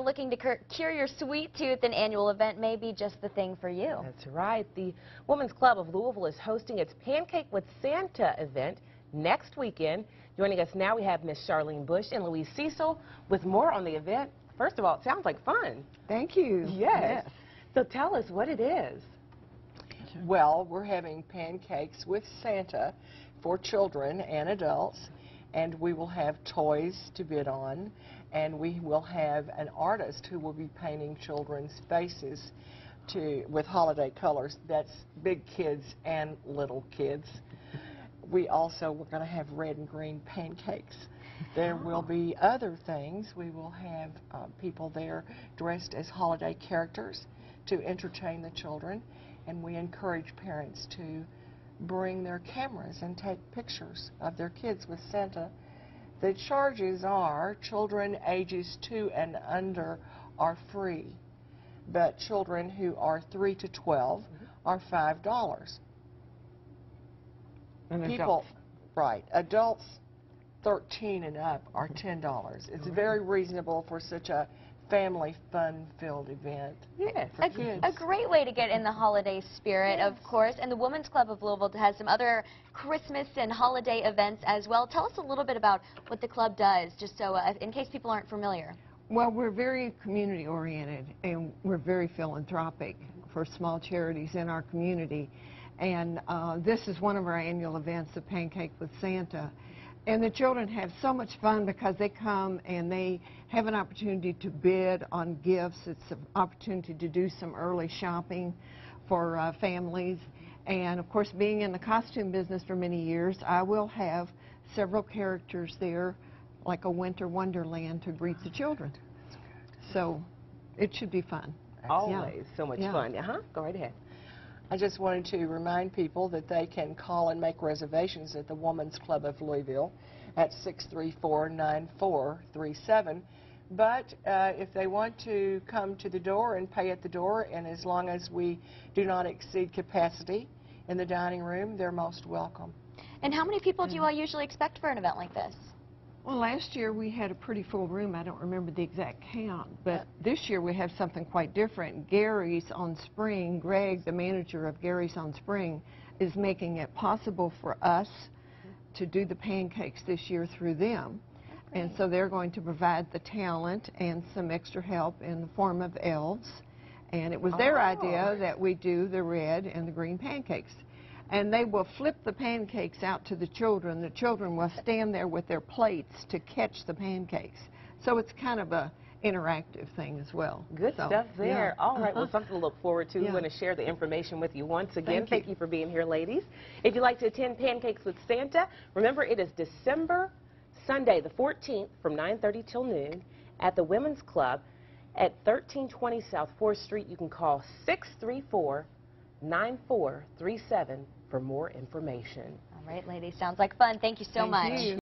looking to cure your sweet tooth, an annual event may be just the thing for you. That's right. The Women's Club of Louisville is hosting its Pancake with Santa event next weekend. Joining us now, we have Miss Charlene Bush and Louise Cecil with more on the event. First of all, it sounds like fun. Thank you. Yes. So tell us what it is. Well, we're having Pancakes with Santa for children and adults, and we will have toys to bid on, and we will have an artist who will be painting children's faces with holiday colors. That's big kids and little kids. We're going to have red and green pancakes. There will be other things. We will have people there dressed as holiday characters to entertain the children, and we encourage parents to bring their cameras and take pictures of their kids with Santa. The charges are children ages 2 and under are free, but children who are 3 to 12 are $5. And adults. Right, adults 13 and up are $10. It's very reasonable for such a family fun-filled event. Yes. For kids. A great way to get in the holiday spirit, Yes. of course. And the Women's Club of Louisville has some other Christmas and holiday events as well. Tell us a little bit about what the club does, just so in case people aren't familiar. Well, we're very community-oriented, and we're very philanthropic for small charities in our community. And this is one of our annual events, the Pancake with Santa. And the children have so much fun because they come and they have an opportunity to bid on gifts. It's an opportunity to do some early shopping for families. And of course, being in the costume business for many years, I will have several characters there, like a winter wonderland, to greet the children. So it should be fun. Always so much Yeah. fun. Go right ahead. I just wanted to remind people that they can call and make reservations at the Women's Club of Louisville at 634-9437. But if they want to come to the door and pay at the door, and as long as we do not exceed capacity in the dining room, they're most welcome. And how many people do you all usually expect for an event like this? Well, last year we had a pretty full room. I don't remember the exact count, but this year we have something quite different. Gary's on Spring, Greg, the manager of Gary's on Spring, is making it possible for us to do the pancakes this year through them. And so they're going to provide the talent and some extra help in the form of elves. And it was their idea that we do the red and the green pancakes. And they will flip the pancakes out to the children. The children will stand there with their plates to catch the pancakes. So it's kind of a interactive thing as well. Good stuff there. Yeah. All right, well, something to look forward to. Yeah. We're going to share the information with you once again. Thank You for being here, ladies. If you'd like to attend Pancakes with Santa, remember it is Sunday the 14th from 9:30 till noon at the Women's Club at 1320 South 4th Street. You can call 634-9437 for more information. All right, ladies, sounds like fun. Thank you so much. Thank you.